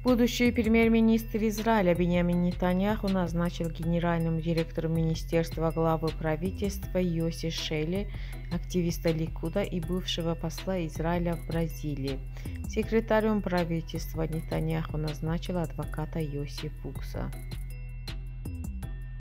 Будущий премьер-министр Израиля Биньямин Нетаньяху назначил генеральным директором министерства главы правительства Йоси Шели, активиста Ликуда и бывшего посла Израиля в Бразилии. Секретарем правительства Нетаньяху назначил адвоката Йоси Фукса.